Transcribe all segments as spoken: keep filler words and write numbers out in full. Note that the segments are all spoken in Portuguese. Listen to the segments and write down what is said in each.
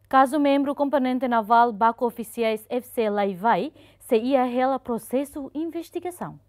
Caso membro componente naval Baco Oficiais F C Laivai, se ia rela processo investigação.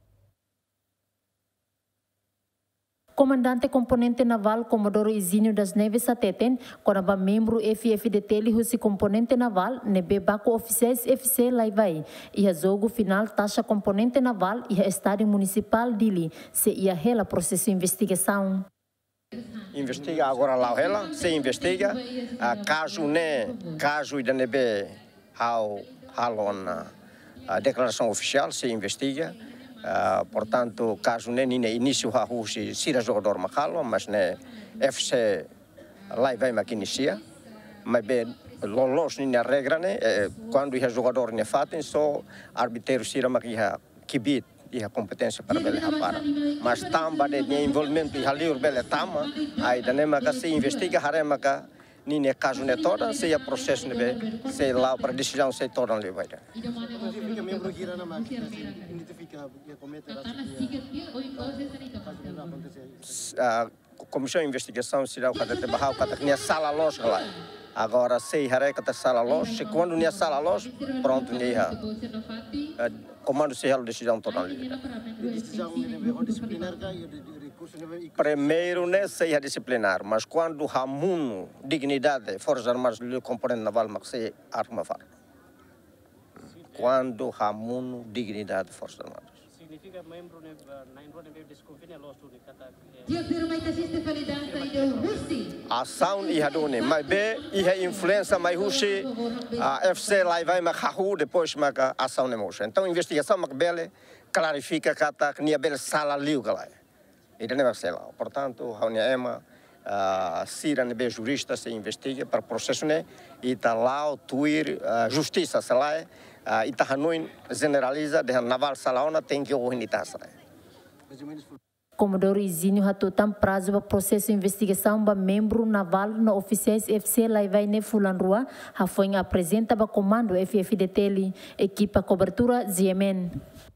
Comandante componente naval Comodoro Izinho das Neves Ateten, quando membro F F D T Lihusi componente naval, nebe Baco Oficiais F C Laivai, e a jogo final taxa componente naval e a estádio municipal dele, se ia rela processo investigação. Investiga agora lá ela, se investiga, uh, caso né, caso ainda nebe ao halona a declaração oficial se investiga. Uh, portanto, caso nem né, início a Rússia sira jogador macalo, mas né F C lá vai mais inicia, mas bem lolos nem a regra né, quando o jogador ne fatem só arbitreiro sira maquia kibit e a competência para bele para, mas tamba de envolvimento e haliur bele tama, aí da nema que se investiga harema que nem é caso né toda, se é processo né se lá para decisão se toda ali vai. A comissão de investigação se dá o cada barral cada que sala loja lá. Agora se haré que sala loja, se quando nem sala loja, pronto nem a comando se a decisão toda ali. Primeiro nem se a disciplinar, mas quando hamuno dignidade forças armadas do componente naval mas se arma far. Quando hamuno dignidade forças armadas. Significa membro na entrada de desconfiança lost do kata. A ação e a dona, mas bem e a influência mais russe a F C lá vai mas hahu depois mas a ação não moça. Então investigação mas bele clarifica kata que nia bele sala liu galai. Ele não vai ser lá. Portanto, a Unia Ema, a Sira nebe jurista se investiga para processo né e tá lá o tuir justiça se lá e tá hanuin generaliza de naval salaona tem que o unitar se lá. Comodoro Izinho hatutam prazo para processo de investigação para membro naval no oficiais F C Laivai ne Fulanrua, ha foi apresenta para comando F F D T equipa cobertura Z M N.